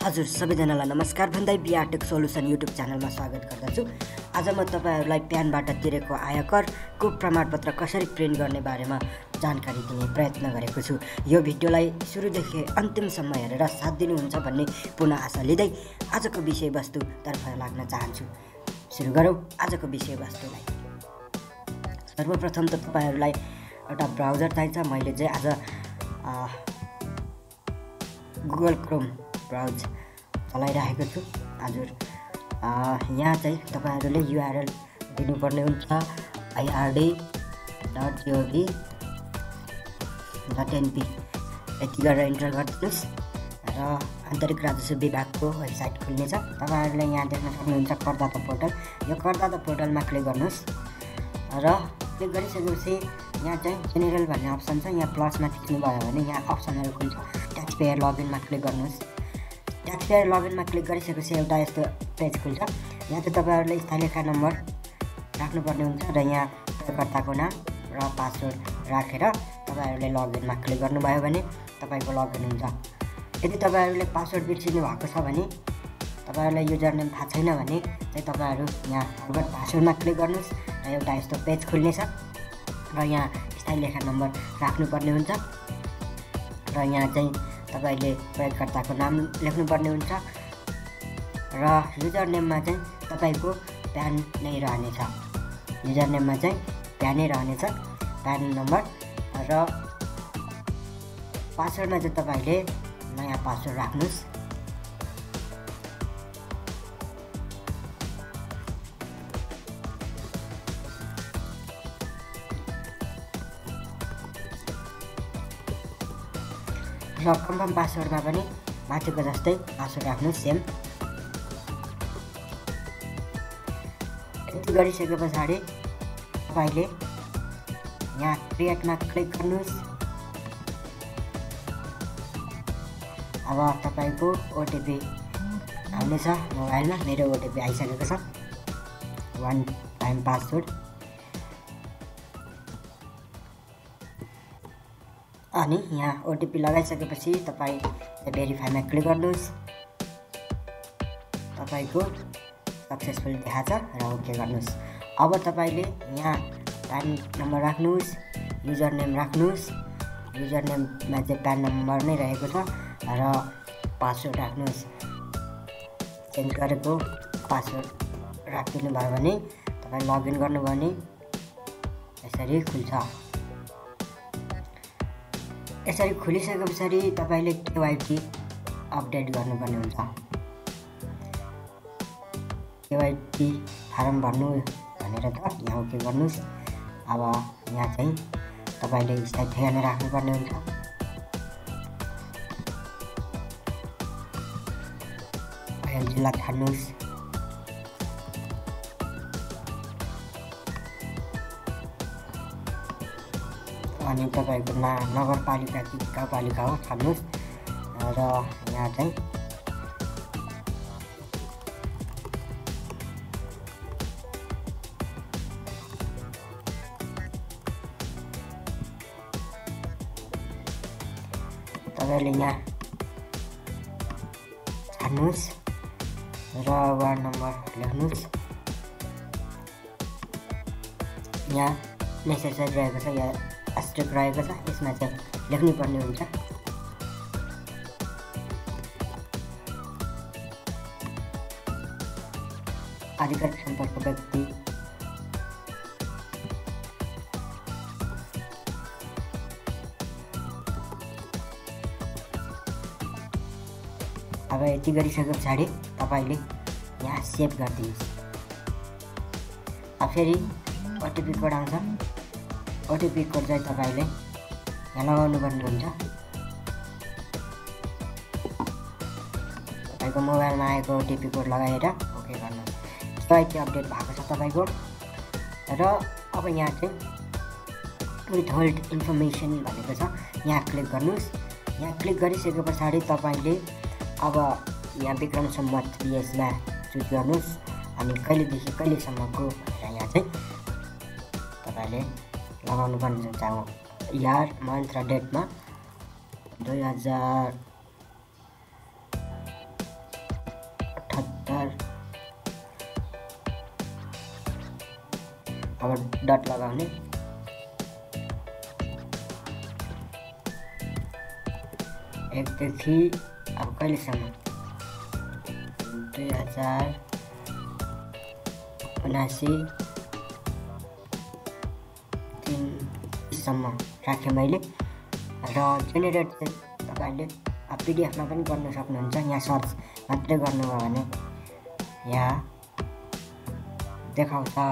हजुर सबैजनालाई नमस्कार भन्दै बिआर टेक सोल्युसन युट्युब च्यानलमा स्वागत गर्दछु। आज म तपाईहरुलाई प्यानबाट तिरेको आयकरको प्रमाणपत्र कसरी प्रिन्ट गर्ने बारेमा जानकारी दिने प्रयत्न गरेको छु। यो भिडियोलाई सुरुदेखि अन्तिमसम्म हेरेर साथ दिनुहुन्छ भन्ने पूर्ण आशा लिँदै आजको विषयवस्तुतर्फ लाग्न चाहन्छु। सुरु गरौँ आजको विषयवस्तुलाई। सर्वप्रथम त तपाईहरुलाई एउटा ब्राउजर चाहिन्छ। मैले चाहिँ आज गुगल क्रोम ब्राउज चलाइरहेको छु। हजुर यहाँ चाहिँ तपाईहरुले युआरएल दिनुपर्ने हुन्छ ird.gov.np यति गरेर इन्टर गरिदिनुस् र आन्तरिक राजस्व विभागको वेबसाइट खुल्नेछ। तपाईहरुले यहाँ देख्न सक्नुहुन्छ करदाता पोर्टल। यो करदाता पोर्टलमा क्लिक गर्नुस् र क्लिक गरिसकेपछि यहाँ चाहिँ जेनरल भन्ने अप्सन छ। यहाँ प्लसमा थिच्नु भयो भने यहाँ अप्सनहरु खुल्छ। ट्याक्स पेयर लगइनमा क्लिक गर्नुस्। ट्याक्स पेयर लगइनमा क्लिक गरिसकेपछि एउटा यस्तो पेज खुल्छ। यहाँ चाहिँ तपाईहरुले स्थायी लेखा नम्बर राख्नुपर्ने हुन्छ र यहाँ प्रयोगकर्ताको नाम र पासवर्ड राखेर तपाईहरुले लगइनमा क्लिक गर्नुभयो भने तपाईको लगइन हुन्छ। यदि तपाईहरुले पासवर्ड बिर्सिनु भएको छ भने तपाईहरुलाई युजर नेम थाहा छैन भने चाहिँ तपाईहरु यहाँ फरगट पासवर्डमा क्लिक गर्नुस् र एउटा यस्तो पेज खुल्नेछ र यहाँ स्थायी लेखा नम्बर राख्नुपर्ने हुन्छ र यहाँ चाहिँ तपाईले प्रयोगकर्ताको नाम लेख्नुपर्ने हुन्छ र युजर नेममा चाहिँ तपाईको प्यान नै रहनेछ। युजर नेममा चाहिँ प्यानै रहनेछ, प्यान नम्बर र पासवर्डमा चाहिँ तपाईले नयाँ पासवर्ड राख्नुस्। र कन्फर्म पासवर्डमा पनि माथिको जस्तै पासवर्ड राख्नुस् सेम। यति गरिसके पछाडि तपाईले यहाँ क्रिएटमा क्लिक गर्नुस्। अब तपाईको ओटिपी आउनेछ मोबाइलमा। मेरो ओटिपी आइसकेको छ, 1 टाइम पासवर्ड। अनि यहाँ ओटिपी लगाइसकेपछि तपाई भेरिफाईमा क्लिक गर्नुस्। तपाईको सक्सेसफुल देखाछ र ओके गर्नुस्। अब तपाईले यहाँ प्यान नम्बर राख्नुस्, युजर नेम राख्नुस्। युजर नेममा चाहिँ प्यान नम्बर नै रहेको छ र पासवर्ड राख्नुस्। चेन्ज गरेको पासवर्ड राखिदिनु भयो भने तपाई लगइन गर्नुभयो भने यसरी खुल्छ। यसरी खुलिसके पछाडि तपाईले केवाइसी अपडेट गर्नुपर्ने हुन्छ। केवाइसी फारम भर्नु भनेर त यहाँ ओके गर्नुस्। अब यहाँ चाहिँ तपाईले स्थायी ठेगाना राख्नुपर्ने हुन्छ। जिल्ला छान्नुस्। अनि तपाईको नगरपालिका कि गाउँपालिका हो छान्नुस् र यहाँ चाहिँ तपाईले यहाँ छान्नुस् र वार्ड नम्बर लेख्नुस्। यहाँ नेसेसरी रहेको छ, यहाँ एस्ट्रिक रहेको छ, यसमा चाहिँ लेख्नुपर्ने हुन्छ। आधिकारिक सम्पर्क व्यक्ति अब यति गरिसके पछाडि तपाईले यहाँ सेभ गरिदिनुहोस्। अब फेरि ओटिपी कोड आउँछ। ओटिपी कोड चाहिँ तपाईले यहाँ लगाउनु पर्ने हुन्छ। तपाईको मोबाइलमा आएको ओटिपी कोड लगाएर ओके गर्नुहोस्। केवाइसी अपडेट भएको छ तपाईको। र अब यहाँ चाहिँ विथहोल्ड इन्फर्मेसन भनेको छ, यहाँ क्लिक गर्नुहोस्। यहाँ क्लिक गरिसके पछाडि तपाईले अब यहाँ विक्रम सम्वत BSमा चुज गर्नुहोस् अनि कहिलेदेखि कहिलेसम्मको यहाँ चाहिँ तपाईले लगाउनु पर्ने हुन्छ। इयर मन्थ र डेटमा 2000 अब डट लगाउने। एकदेखि अब कहिलेसम्म 2079 3 राखेँ मैले। र जेनेरेट चाहिँ तपाईँले पिडिएफमा पनि गर्न सक्नुहुन्छ। यहाँ सर्च मात्रै गर्नुभयो भने यहाँ देखाउँछ।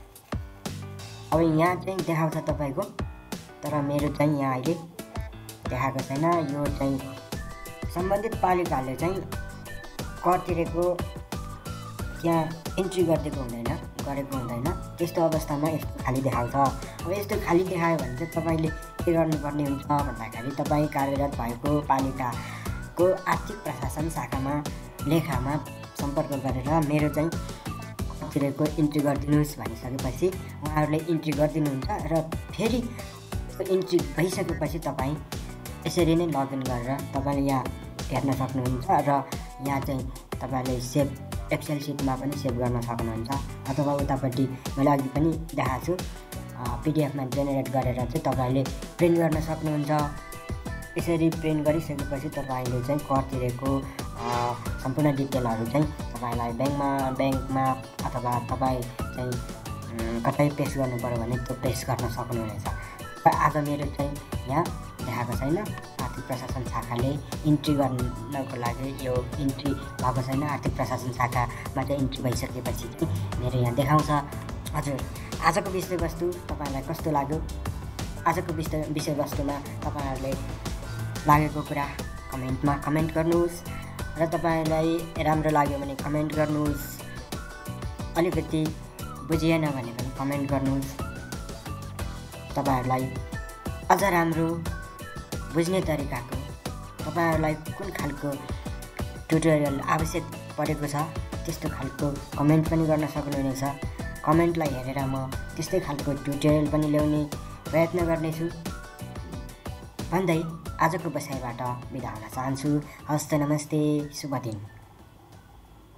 अब यहाँ चाहिँ देखाउँछ तपाईँको, तर मेरो चाहिँ यहाँ अहिले देखाएको छैन। यो चाहिँ सम्बन्धित पालिकाले चाहिँ कर तिरेको त्यहाँ इन्ट्री गरेको हुँदैन। त्यस्तो अवस्थामा यस्तो खाली देखाउँछ। अब यस्तो खाली देखायो भने चाहिँ तपाईँले के गर्नुपर्ने हुन्छ भन्दाखेरि तपाईँ कार्यरत भएको पालिकाको आर्थिक प्रशासन शाखामा लेखामा सम्पर्क गरेर मेरो चाहिँ तिरेको इन्ट्री गरिदिनुहोस् भनिसकेपछि उहाँहरूले इन्ट्री गरिदिनुहुन्छ। र फेरि इन्ट्री भइसकेपछि तपाईँ यसरी नै लगइन गरेर तपाईँले यहाँ हेर्न सक्नुहुन्छ। र यहाँ चाहिँ तपाईँले सेभ एक्सेल सिटमा पनि सेभ गर्न सक्नुहुन्छ। अथवा उतापट्टि मैले अघि पनि देखाएको छु, पिडिएफमा जेनेरेट गरेर चाहिँ तपाईँले प्रिन्ट गर्न सक्नुहुन्छ। यसरी प्रिन्ट गरिसकेपछि तपाईँले चाहिँ कर तिरेको सम्पूर्ण डिटेलहरू चाहिँ तपाईँलाई ब्याङ्कमा अथवा तपाईँ चाहिँ कतै पेस्ट गर्नु पऱ्यो भने त्यो पेस्ट गर्न सक्नुहुनेछ। आज मेरो चाहिँ यहाँ देखाएको छैन, आर्थिक प्रशासन शाखाले इन्ट्री गर्नको लागि यो इन्ट्री भएको छैन। आर्थिक प्रशासन शाखामा चाहिँ इन्ट्री भइसकेपछि चाहिँ मेरो यहाँ देखाउँछ। हजुर, आजको विषयवस्तु तपाईँलाई कस्तो लाग्यो? आजको विषयवस्तुमा तपाईँहरूले लागेको कुरा कमेन्टमा कमेन्ट गर्नुहोस्। र तपाईँलाई राम्रो लाग्यो भने कमेन्ट गर्नुहोस्। अलिकति बुझिएन भने पनि कमेन्ट गर्नुहोस्। तपाईँहरूलाई अझ राम्रो बुझ्ने तरिकाको तपाईँहरूलाई कुन खालको ट्युटोरियल आवश्यक परेको छ त्यस्तो खालको कमेन्ट पनि गर्न सक्नुहुनेछ। कमेन्टलाई हेरेर म त्यस्तै खालको ट्युटोरियल पनि ल्याउने प्रयत्न गर्नेछु भन्दै आजको बसाइबाट बिदा हुन चाहन्छु। हस्त, नमस्ते, शुभ दिन।